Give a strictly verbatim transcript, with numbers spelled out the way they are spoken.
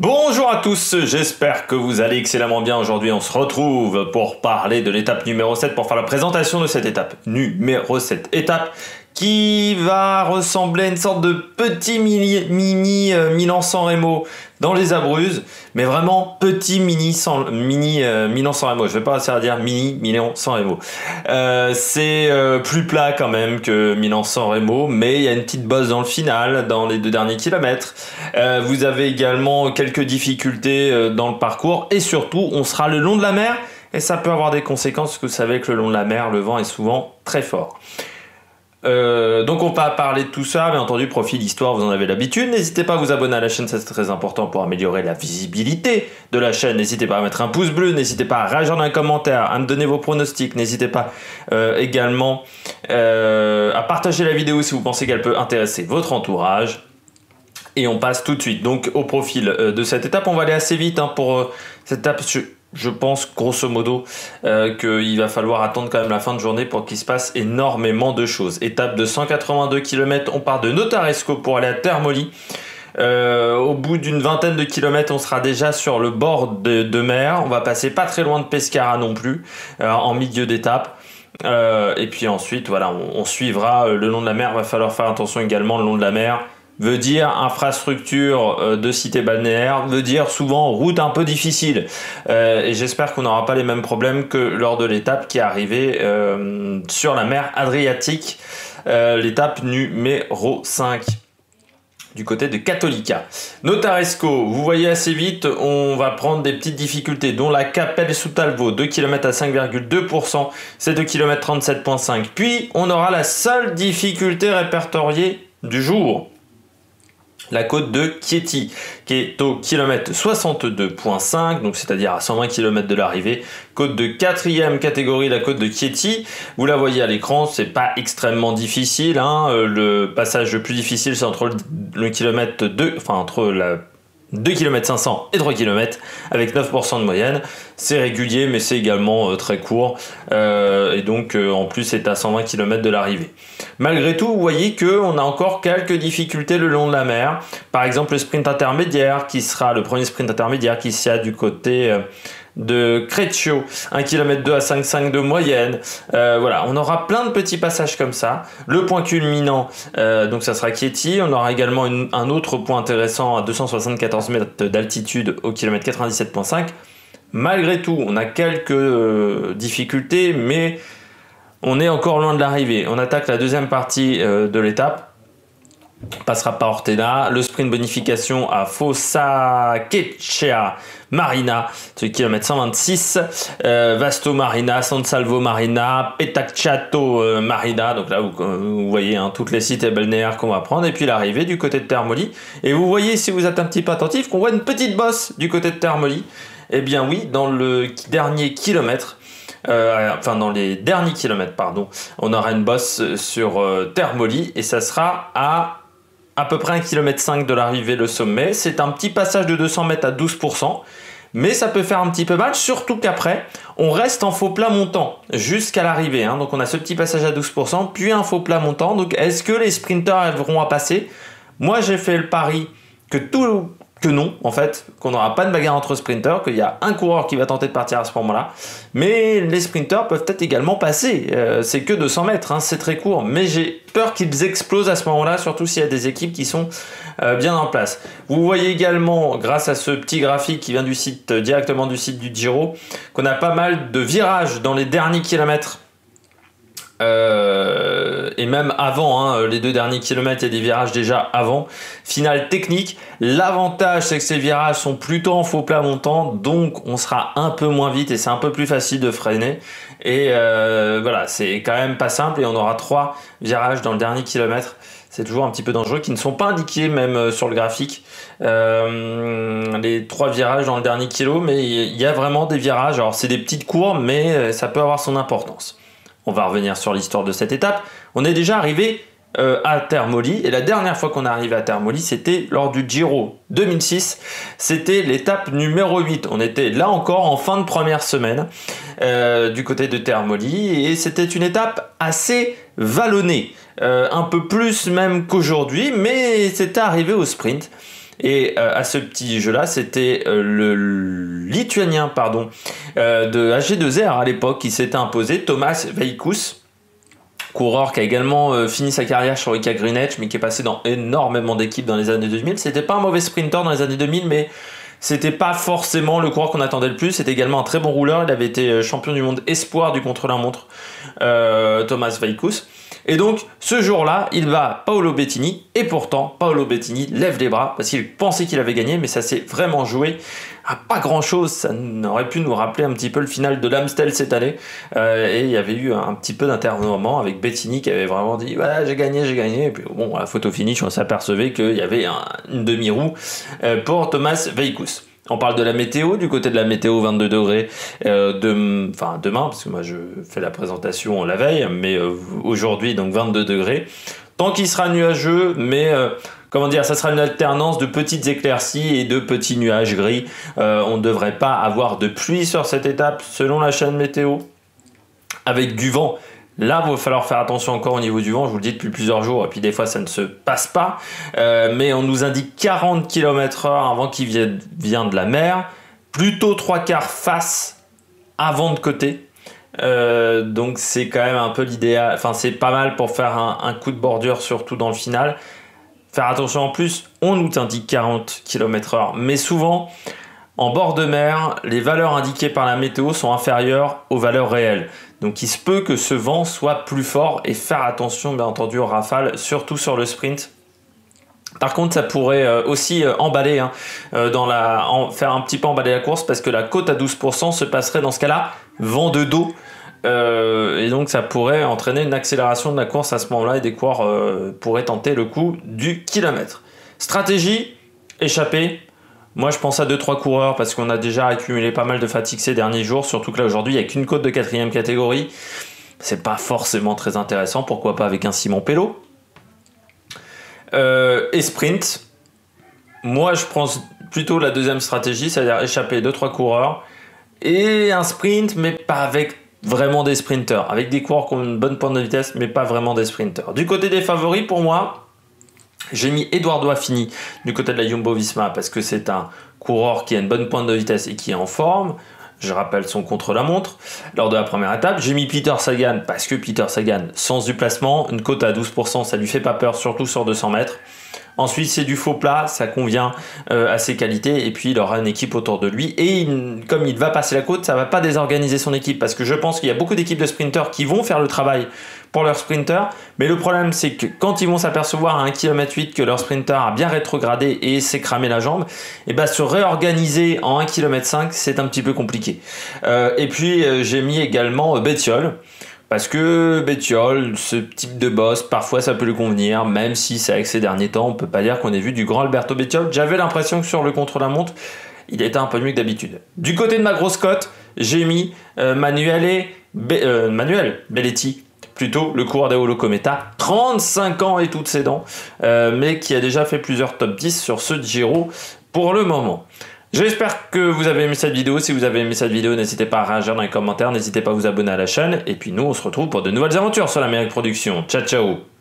Bonjour à tous, j'espère que vous allez excellemment bien. Aujourd'hui on se retrouve pour parler de l'étape numéro sept, pour faire la présentation de cette étape numéro sept. Étape qui va ressembler à une sorte de petit mini, mini euh, Milan-San Remo dans les Abruzzes, mais vraiment petit mini, sans, mini euh, Milan-San Remo. Je vais pas réussir à dire mini Milan-San Remo. Euh, c'est euh, plus plat quand même que Milan-San Remo, mais il y a une petite bosse dans le final, dans les deux derniers kilomètres. Euh, vous avez également quelques difficultés euh, dans le parcours, et surtout on sera le long de la mer, et ça peut avoir des conséquences, parce que vous savez que le long de la mer, le vent est souvent très fort. Euh, donc on va parler de tout ça, bien entendu, profil, histoire, vous en avez l'habitude. N'hésitez pas à vous abonner à la chaîne, ça c'est très important pour améliorer la visibilité de la chaîne. N'hésitez pas à mettre un pouce bleu, n'hésitez pas à réagir dans les commentaires, à me donner vos pronostics. N'hésitez pas euh, également euh, à partager la vidéo si vous pensez qu'elle peut intéresser votre entourage. Et on passe tout de suite donc au profil euh, de cette étape. On va aller assez vite hein, pour euh, cette étape. Je, je pense grosso modo euh, qu'il va falloir attendre quand même la fin de journée pour qu'il se passe énormément de choses. Étape de cent quatre-vingt-deux kilomètres, on part de Notaresco pour aller à Termoli. Euh, au bout d'une vingtaine de kilomètres, on sera déjà sur le bord de, de mer. On va passer pas très loin de Pescara non plus, euh, en milieu d'étape. Euh, et puis ensuite, voilà, on, on suivra le long de la mer. Il va falloir faire attention également le long de la mer. Veut dire infrastructure de cité balnéaire, veut dire souvent route un peu difficile. Euh, et j'espère qu'on n'aura pas les mêmes problèmes que lors de l'étape qui est arrivée euh, sur la mer Adriatique, euh, l'étape numéro cinq. Du côté de Cattolica. Notaresco, vous voyez assez vite, on va prendre des petites difficultés, dont la Capelle sous Talvo, deux kilomètres à cinq virgule deux pour cent, c'est deux kilomètres trente-sept virgule cinq. Puis, on aura la seule difficulté répertoriée du jour. La côte de Chieti, qui est au kilomètre soixante-deux virgule cinq, donc c'est-à-dire à cent vingt kilomètres de l'arrivée. Côte de quatrième catégorie, la côte de Chieti. Vous la voyez à l'écran, c'est pas extrêmement difficile. Hein. Le passage le plus difficile, c'est entre le, le kilomètre deux, enfin entre la deux kilomètres cinq cents et trois kilomètres avec neuf pour cent de moyenne. C'est régulier mais c'est également euh, très court euh, et donc euh, en plus c'est à cent vingt kilomètres de l'arrivée. Malgré tout, vous voyez qu'on a encore quelques difficultés le long de la mer. Par exemple le sprint intermédiaire qui sera le premier sprint intermédiaire qui sera du côté euh, de Creccio, un kilomètre deux à cinq virgule cinq de moyenne. Euh, voilà, on aura plein de petits passages comme ça. Le point culminant, euh, donc ça sera Chieti. On aura également une, un autre point intéressant à deux cent soixante-quatorze mètres d'altitude au kilomètre quatre-vingt-dix-sept virgule cinq. Malgré tout, on a quelques euh, difficultés, mais on est encore loin de l'arrivée. On attaque la deuxième partie euh, de l'étape. On passera par Ortena, le sprint bonification à Fossacechea Marina, ce kilomètre cent vingt-six, euh, Vasto Marina, San Salvo Marina, Petacciato euh, Marina, donc là vous, vous voyez hein, toutes les cités balnéaires qu'on va prendre, et puis l'arrivée du côté de Termoli, et vous voyez si vous êtes un petit peu attentif qu'on voit une petite bosse du côté de Termoli. Eh bien oui, dans le dernier kilomètre, Euh, enfin dans les derniers kilomètres pardon, on aura une bosse sur euh, Termoli, et ça sera à à peu près un kilomètre cinq de l'arrivée le sommet. C'est un petit passage de deux cents mètres à douze pour cent, mais ça peut faire un petit peu mal, surtout qu'après on reste en faux plat montant jusqu'à l'arrivée, hein. Donc on a ce petit passage à douze pour cent puis un faux plat montant. Donc est-ce que les sprinteurs arriveront à passer? Moi j'ai fait le pari que tout que non, en fait, qu'on n'aura pas de bagarre entre sprinters, qu'il y a un coureur qui va tenter de partir à ce moment-là, mais les sprinters peuvent peut-être également passer. Euh, c'est que deux cents mètres, hein, c'est très court, mais j'ai peur qu'ils explosent à ce moment-là, surtout s'il y a des équipes qui sont euh, bien en place. Vous voyez également, grâce à ce petit graphique qui vient du site, directement du site du Giro, qu'on a pas mal de virages dans les derniers kilomètres. Euh, et même avant, hein, les deux derniers kilomètres, il y a des virages déjà avant. Finale technique, l'avantage c'est que ces virages sont plutôt en faux plat montant, donc on sera un peu moins vite et c'est un peu plus facile de freiner. Et euh, voilà, c'est quand même pas simple, et on aura trois virages dans le dernier kilomètre. C'est toujours un petit peu dangereux, qui ne sont pas indiqués même sur le graphique, euh, les trois virages dans le dernier kilo, mais il y a vraiment des virages. Alors c'est des petites courbes, mais ça peut avoir son importance. On va revenir sur l'histoire de cette étape. On est déjà arrivé euh, à Termoli, et la dernière fois qu'on est arrivé à Termoli, c'était lors du Giro deux mille six. C'était l'étape numéro huit. On était là encore en fin de première semaine euh, du côté de Termoli, et c'était une étape assez vallonnée, euh, un peu plus même qu'aujourd'hui, mais c'était arrivé au sprint. Et euh, à ce petit jeu-là, c'était euh, le Lituanien pardon, euh, de H G deux R à l'époque qui s'était imposé, Tomas Vaikus, coureur qui a également euh, fini sa carrière sur Ika Greenwich, mais qui est passé dans énormément d'équipes dans les années deux mille. C'était pas un mauvais sprinter dans les années deux mille, mais c'était pas forcément le coureur qu'on attendait le plus. C'était également un très bon rouleur. Il avait été champion du monde espoir du contre-la-montre, euh, Tomas Vaikus. Et donc, ce jour-là, il bat Paolo Bettini, et pourtant, Paolo Bettini lève les bras, parce qu'il pensait qu'il avait gagné, mais ça s'est vraiment joué à pas grand-chose. Ça aurait pu nous rappeler un petit peu le final de l'Amstel cette année, euh, et il y avait eu un petit peu d'internement avec Bettini qui avait vraiment dit « voilà, j'ai gagné, j'ai gagné », et puis bon, à la photo finish, on s'apercevait qu'il y avait un, une demi-roue euh, pour Tomas Vaikus. On parle de la météo, du côté de la météo, vingt-deux degrés, euh, de, enfin demain, parce que moi je fais la présentation la veille, mais euh, aujourd'hui donc vingt-deux degrés. Tant qu'il sera nuageux, mais euh, comment dire, ça sera une alternance de petites éclaircies et de petits nuages gris. Euh, on ne devrait pas avoir de pluie sur cette étape selon la chaîne météo, avec du vent. Là, il va falloir faire attention encore au niveau du vent, je vous le dis depuis plusieurs jours, et puis des fois ça ne se passe pas, euh, mais on nous indique quarante kilomètres heure, un vent qui vient, vient de la mer, plutôt trois quarts face, à vent de côté, euh, donc c'est quand même un peu l'idéal, enfin c'est pas mal pour faire un, un coup de bordure, surtout dans le final. Faire attention en plus, on nous indique quarante kilomètres heure, mais souvent, en bord de mer, les valeurs indiquées par la météo sont inférieures aux valeurs réelles. Donc il se peut que ce vent soit plus fort et faire attention bien entendu aux rafales, surtout sur le sprint. Par contre, ça pourrait euh, aussi euh, emballer, hein, euh, dans la, en, faire un petit peu emballer la course parce que la cote à douze pour cent se passerait dans ce cas-là vent de dos. Euh, et donc ça pourrait entraîner une accélération de la course à ce moment-là et des coureurs euh, pourraient tenter le coup du kilomètre. Stratégie, échapper. Moi, je pense à deux trois coureurs parce qu'on a déjà accumulé pas mal de fatigue ces derniers jours, surtout que là, aujourd'hui, il n'y a qu'une côte de quatrième catégorie. C'est pas forcément très intéressant, pourquoi pas avec un Simon Pello. Euh, et sprint, moi, je pense plutôt la deuxième stratégie, c'est-à-dire échapper deux trois coureurs et un sprint, mais pas avec vraiment des sprinters, avec des coureurs qui ont une bonne pointe de vitesse, mais pas vraiment des sprinters. Du côté des favoris, pour moi, j'ai mis Eduardo Affini du côté de la Jumbo-Visma parce que c'est un coureur qui a une bonne pointe de vitesse et qui est en forme. Je rappelle son contre-la-montre lors de la première étape. J'ai mis Peter Sagan parce que Peter Sagan, sens du placement, une cote à douze pour cent, ça lui fait pas peur, surtout sur deux cents mètres. Ensuite, c'est du faux plat, ça convient euh, à ses qualités et puis il aura une équipe autour de lui. Et il, comme il va passer la côte, ça va pas désorganiser son équipe parce que je pense qu'il y a beaucoup d'équipes de sprinteurs qui vont faire le travail pour leur sprinter. Mais le problème, c'est que quand ils vont s'apercevoir à un kilomètre huit que leur sprinter a bien rétrogradé et s'est cramé la jambe, et ben se réorganiser en un kilomètre cinq, c'est un petit peu compliqué. Euh, et puis, euh, j'ai mis également euh, Bettiol. Parce que Bettiol, ce type de boss, parfois ça peut lui convenir, même si c'est avec ces derniers temps, on peut pas dire qu'on ait vu du grand Alberto Bettiol. J'avais l'impression que sur le contre-la-montre, il était un peu mieux que d'habitude. Du côté de ma grosse cote, j'ai mis euh, Manuele Be euh, Manuel Belletti, plutôt le coureur d'Aolo Cometa, trente-cinq ans et toutes ses dents, euh, mais qui a déjà fait plusieurs top dix sur ce Giro pour le moment. J'espère que vous avez aimé cette vidéo. Si vous avez aimé cette vidéo, n'hésitez pas à réagir dans les commentaires, n'hésitez pas à vous abonner à la chaîne. Et puis nous, on se retrouve pour de nouvelles aventures sur l'Amérique Production. Ciao, ciao!